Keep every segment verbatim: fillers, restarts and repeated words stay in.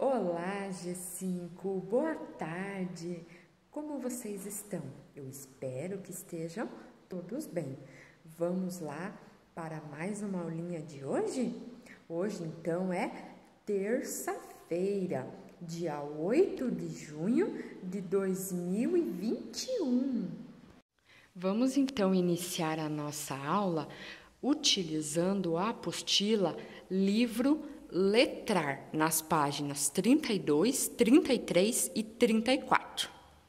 Olá, G cinco, boa tarde. Como vocês estão? Eu espero que estejam todos bem. Vamos lá para mais uma aulinha de hoje? Hoje, então, é terça-feira, dia oito de junho de dois mil e vinte e um. Vamos, então, iniciar a nossa aula utilizando a apostila Livro Letrar, nas páginas trinta e dois, trinta e três e trinta e quatro.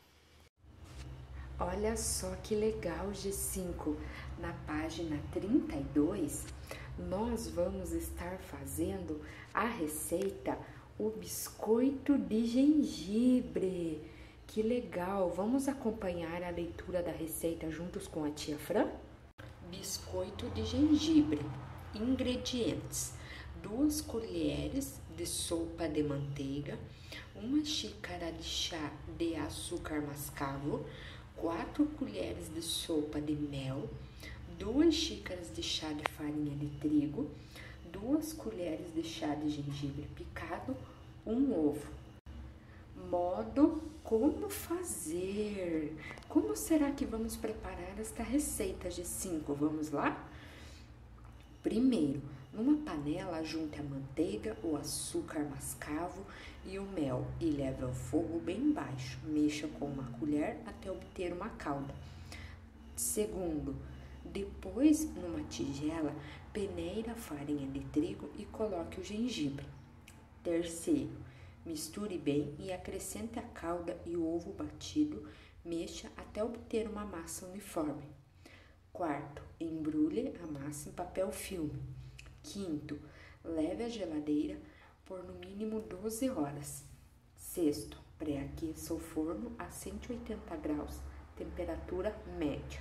Olha só que legal, G cinco. Na página trinta e dois, nós vamos estar fazendo a receita o biscoito de gengibre. Que legal! Vamos acompanhar a leitura da receita juntos com a tia Fran? Biscoito de gengibre. Ingredientes: duas colheres de sopa de manteiga, uma xícara de chá de açúcar mascavo, quatro colheres de sopa de mel, duas xícaras de chá de farinha de trigo, duas colheres de chá de gengibre picado, um ovo. Modo como fazer? Como será que vamos preparar esta receita, G cinco? Vamos lá? Primeiro, numa panela, junte a manteiga, o açúcar mascavo e o mel e leve ao fogo bem baixo. Mexa com uma colher até obter uma calda. Segundo, depois, numa tigela, peneire a farinha de trigo e coloque o gengibre. Terceiro, misture bem e acrescente a calda e o ovo batido. Mexa até obter uma massa uniforme. Quarto, embrulhe a massa em papel filme. Quinto, leve à geladeira por no mínimo doze horas. Sexto, pré-aqueça o forno a cento e oitenta graus, temperatura média.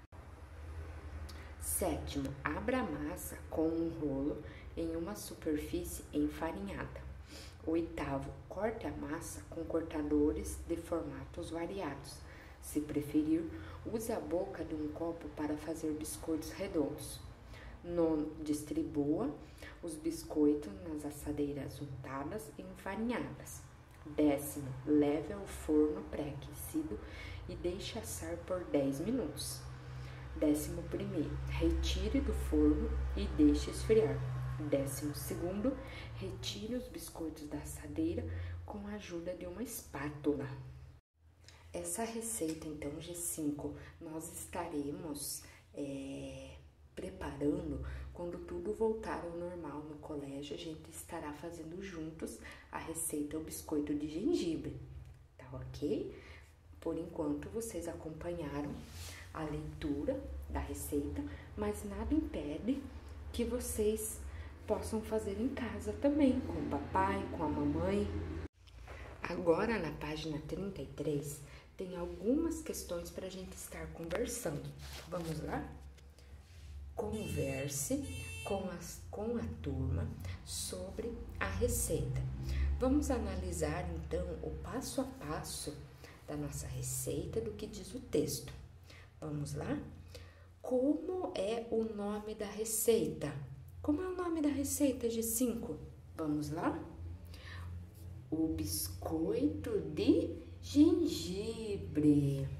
Sétimo, abra a massa com um rolo em uma superfície enfarinhada. Oitavo, corte a massa com cortadores de formatos variados. Se preferir, use a boca de um copo para fazer biscoitos redondos. Nono, distribua os biscoitos nas assadeiras untadas e enfarinhadas. Décimo, leve ao forno pré-aquecido e deixe assar por dez minutos. Décimo primeiro, retire do forno e deixe esfriar. Décimo segundo, retire os biscoitos da assadeira com a ajuda de uma espátula. Essa receita, então, G cinco, nós estaremos é, preparando quando tudo voltar ao normal no colégio. A gente estará fazendo juntos a receita o biscoito de gengibre, tá ok? Por enquanto, vocês acompanharam a leitura da receita, mas nada impede que vocês possam fazer em casa também, com o papai, com a mamãe. Agora, na página trinta e três, tem algumas questões para a gente estar conversando. Vamos lá? Converse com, as, com a turma sobre a receita. Vamos analisar, então, o passo a passo da nossa receita, do que diz o texto. Vamos lá? Como é o nome da receita? Como é o nome da receita, G cinco? Vamos lá? O biscoito de gengibre.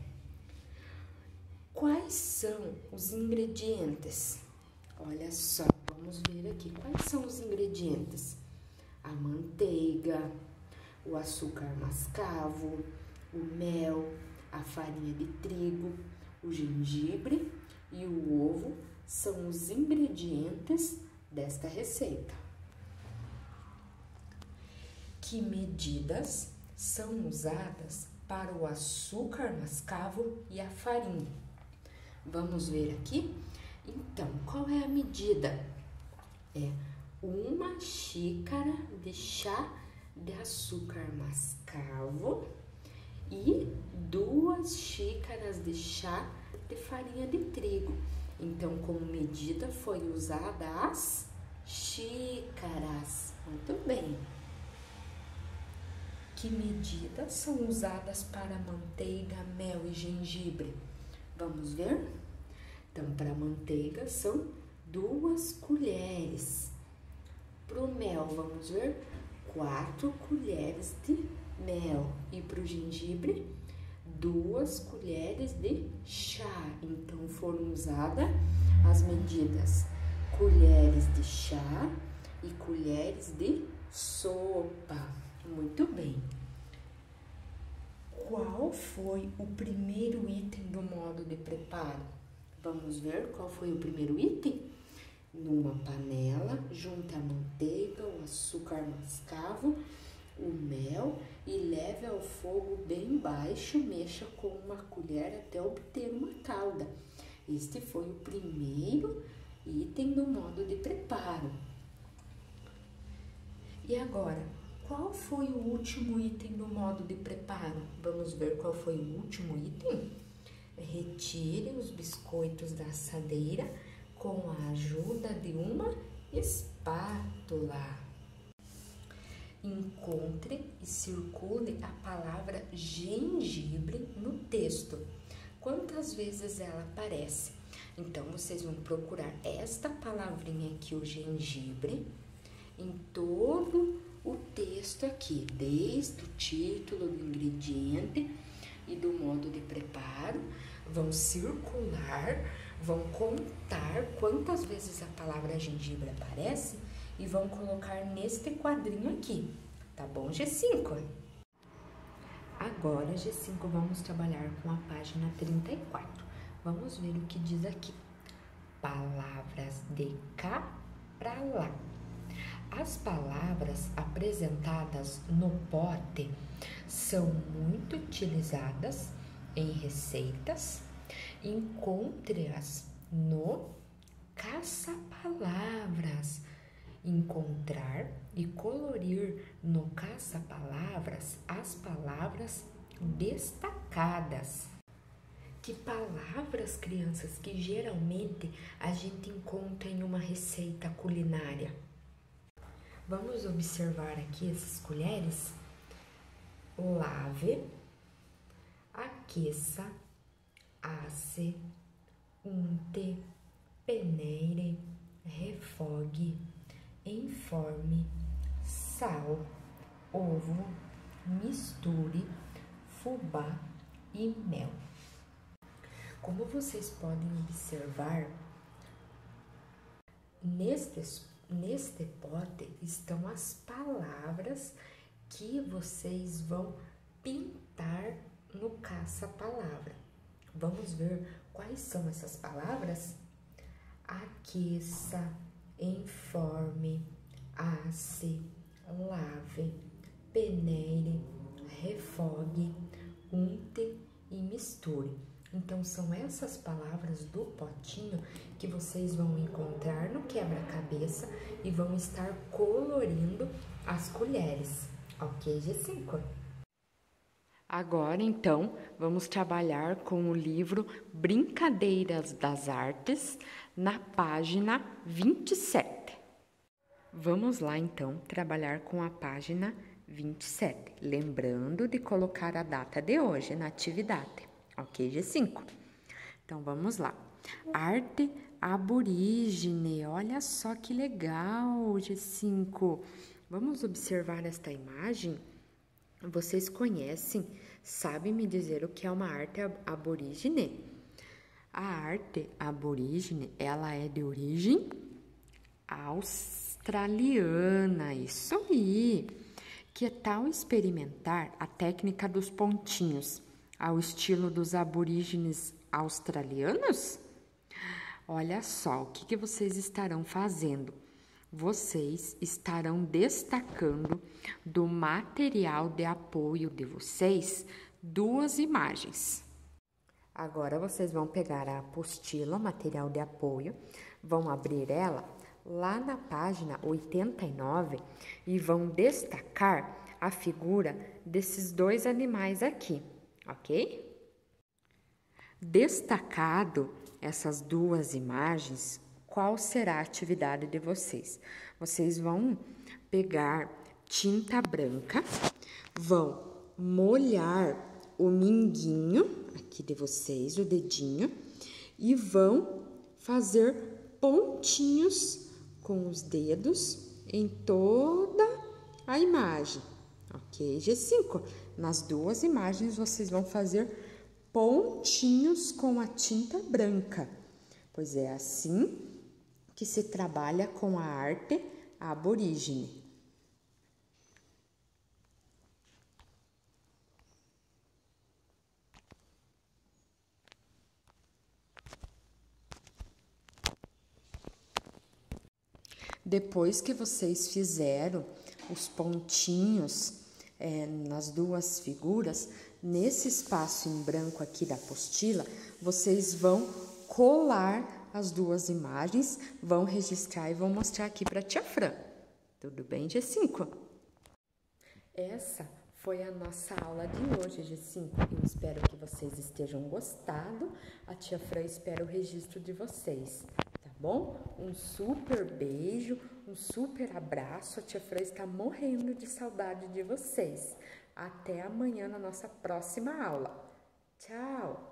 Quais são os ingredientes? Olha só, vamos ver aqui. Quais são os ingredientes? A manteiga, o açúcar mascavo, o mel, a farinha de trigo, o gengibre e o ovo são os ingredientes desta receita. Que medidas são usadas para o açúcar mascavo e a farinha? Vamos ver aqui? Então, qual é a medida? É uma xícara de chá de açúcar mascavo e duas xícaras de chá de farinha de trigo. Então, como medida, foi usada as xícaras. Muito bem. Que medidas são usadas para manteiga, mel e gengibre? Vamos ver? Então, para manteiga são duas colheres. Para o mel, vamos ver? quatro colheres de mel. E para o gengibre, duas colheres de chá. Então, foram usadas as medidas colheres de chá e colheres de sopa. Muito bem. Qual foi o primeiro item do modo de preparo? Vamos ver qual foi o primeiro item? Numa panela, junte a manteiga, o açúcar mascavo, o mel e leve ao fogo bem baixo, mexa com uma colher até obter uma calda. Este foi o primeiro item do modo de preparo. E agora, qual foi o último item do modo de preparo? Vamos ver qual foi o último item? Retire os biscoitos da assadeira com a ajuda de uma espátula. Encontre e circule a palavra gengibre no texto. Quantas vezes ela aparece? Então, vocês vão procurar esta palavrinha aqui, o gengibre, em todo o texto aqui, desde o título do ingrediente e do modo de preparo. Vão circular, vão contar quantas vezes a palavra gengibre aparece e vão colocar neste quadrinho aqui, tá bom, G cinco? Agora, G cinco, vamos trabalhar com a página trinta e quatro. Vamos ver o que diz aqui. Palavras de cá pra lá. As palavras apresentadas no pote são muito utilizadas em receitas. Encontre-as no caça-palavras. Encontrar e colorir no caça-palavras as palavras destacadas. Que palavras, crianças, que geralmente a gente encontra em uma receita culinária? Vamos observar aqui essas colheres. Lave, aqueça, asse, unte, peneire, refogue, informe, sal, ovo, misture, fubá e mel. Como vocês podem observar, nestes, neste pote estão as palavras que vocês vão pintar no caça-palavra. Vamos ver quais são essas palavras? Aqueça, informe, asse, lave, peneire, refogue, unte e misture. Então, são essas palavras do potinho que vocês vão encontrar no quebra-cabeça e vão estar colorindo as colheres. Ok, G cinco? Agora, então, vamos trabalhar com o livro Brincadeiras das Artes, na página vinte e sete. Vamos lá, então, trabalhar com a página vinte e sete, lembrando de colocar a data de hoje na atividade. Ok, G cinco? Então, vamos lá. Arte aborígene, olha só que legal, G cinco. Vamos observar esta imagem? Vocês conhecem, sabem me dizer o que é uma arte aborígene? A arte aborígene, ela é de origem australiana, isso aí. Que tal experimentar a técnica dos pontinhos ao estilo dos aborígenes australianos? Olha só, o que, que vocês estarão fazendo? Vocês estarão destacando do material de apoio de vocês duas imagens. Agora, vocês vão pegar a apostila, material de apoio, vão abrir ela lá na página oitenta e nove e vão destacar a figura desses dois animais aqui, ok? Destacado essas duas imagens, qual será a atividade de vocês? Vocês vão pegar tinta branca, vão molhar o minguinho aqui de vocês, o dedinho, e vão fazer pontinhos com os dedos em toda a imagem. Ok, G cinco. Nas duas imagens, vocês vão fazer pontinhos com a tinta branca, pois é assim que se trabalha com a arte aborígene. Depois que vocês fizeram os pontinhos é, nas duas figuras, nesse espaço em branco aqui da apostila, vocês vão colar as duas imagens, vão registrar e vão mostrar aqui para a tia Fran. Tudo bem, G cinco? Essa foi a nossa aula de hoje, G cinco. Eu espero que vocês estejam gostado. A tia Fran espera o registro de vocês. Bom? Um super beijo, um super abraço. A tia Fran está morrendo de saudade de vocês. Até amanhã na nossa próxima aula. Tchau!